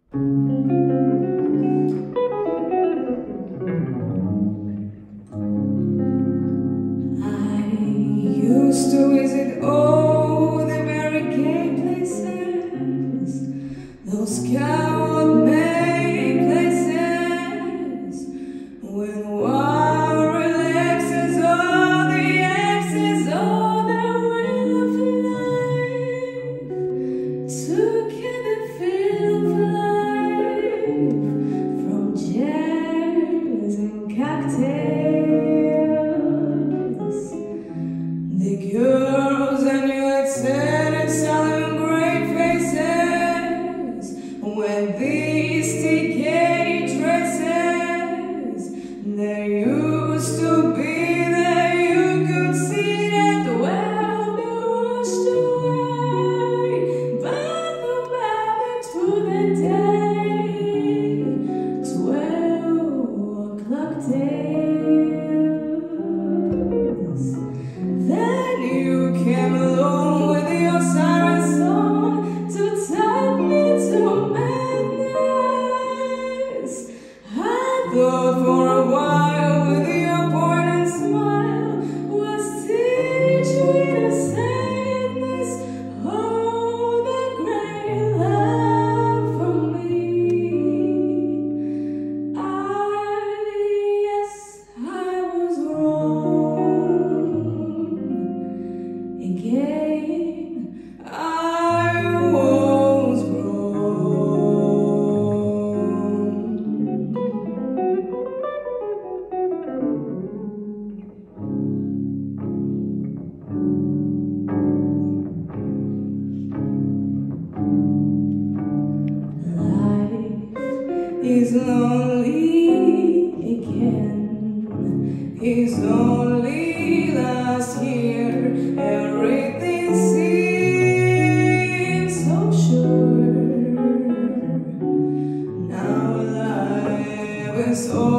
Used to visit all the very gay places, those coward-made places, when one relaxes all the axes of the wheel of life, to get the feel of life from jazz and cocktails. The girls and you had said and selling great faces, when these decayed traces, there used to be that you could see that well be washed away by the moment to the day, 12 o'clock tales. Then you came along with your siren song to tell me to madness. I thought for a while with your pointed smile was teach me the sadness of the great love for me. Yes, I was wrong. Again, I was wrong. Life is lonely again. It's only last year everything seems so sure. Now life is all